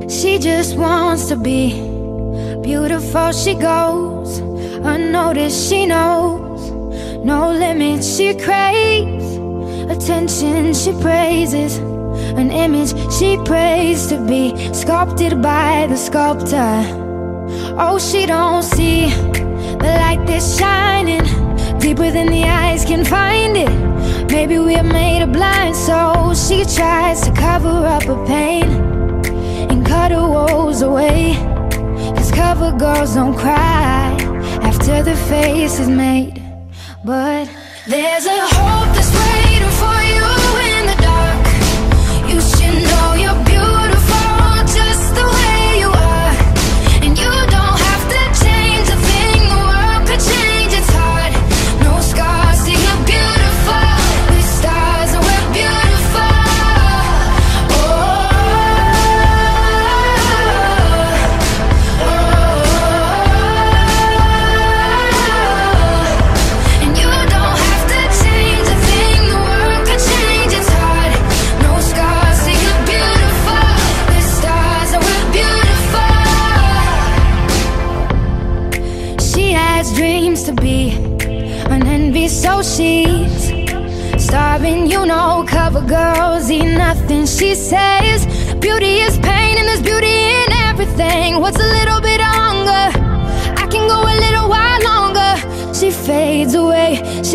She just wants to be beautiful. She goes unnoticed, she knows no limits. She craves attention, she praises an image she prays to be sculpted by the sculptor. Oh, she don't see the light that's shining deeper than the eyes can find it. Maybe we're made of blind souls. She tries to cover up her pain and cut her woes away, 'cause cover girls don't cry after the face is made. But there's a hope that's waiting for you in the dark. You should know you're beautiful just the way you are, and you don't have to change a thing. The world could change, it's hard. No scars, see you're beautiful. We're stars and we're beautiful. And you don't have to change a thing. The world could change, it's hard. No scars, see you're beautiful. We're stars and we're beautiful. She has dreams to be an envy, so she's starving. You know, cover girls eat nothing. She says beauty is pain and there's beauty in everything. What's a little bit of hunger? I can go a little while longer. She fades away,